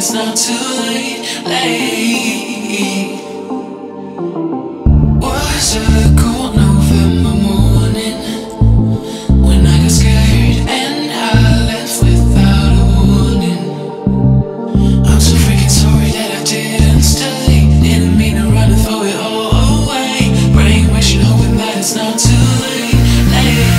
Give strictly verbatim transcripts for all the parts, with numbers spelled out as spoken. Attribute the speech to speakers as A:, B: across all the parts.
A: it's not too late, late. Was a cold November morning when I got scared and I left without a warning. I'm so freaking sorry that I didn't stay. Didn't mean to run and throw it all away. Brain wishing, hoping that it's not too late, late.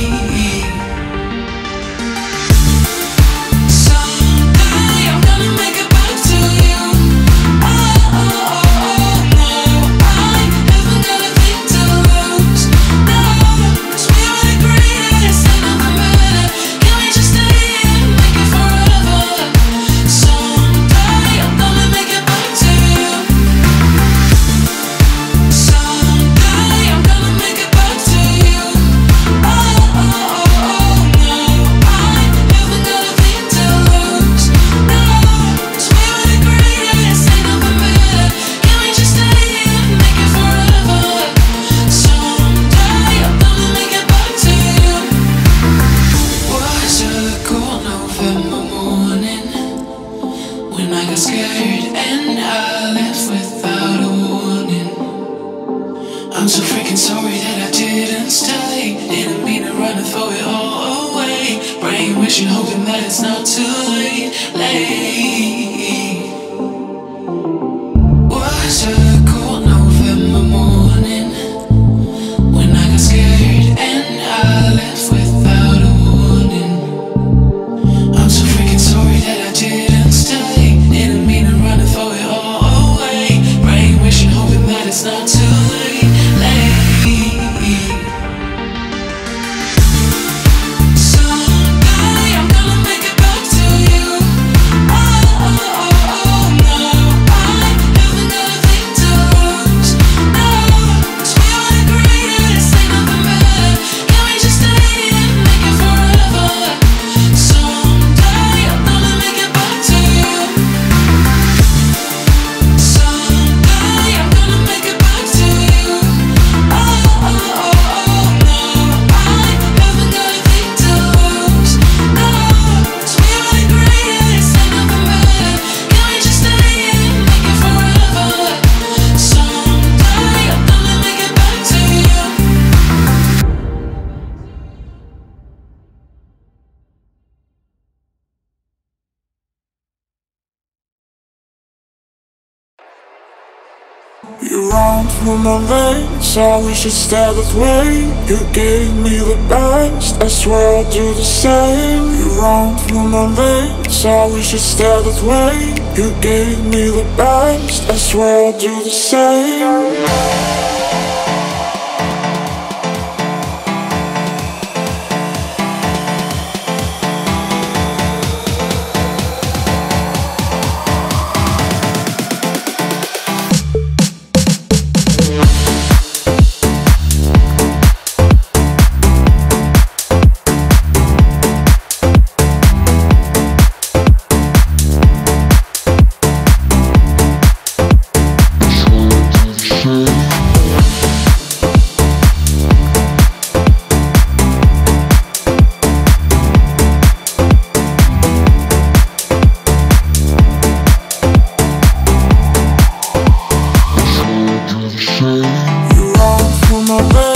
A: I'm so freaking sorry that I didn't stay. Didn't mean to run and throw it all away. Brain wishing, hoping that it's not too late, late. Was a cold November morning when I got scared and I left without a warning. I'm so freaking sorry that I didn't stay. Didn't mean to run and throw it all away. Brain wishing, hoping that it's not too late.
B: You ran through my veins, I wish you'd stay that way. You gave me the best, I swear I'll do the same. You ran through my veins, I wish you'd stay that way. You gave me the best, I swear I'll do the same. You ran through my bed.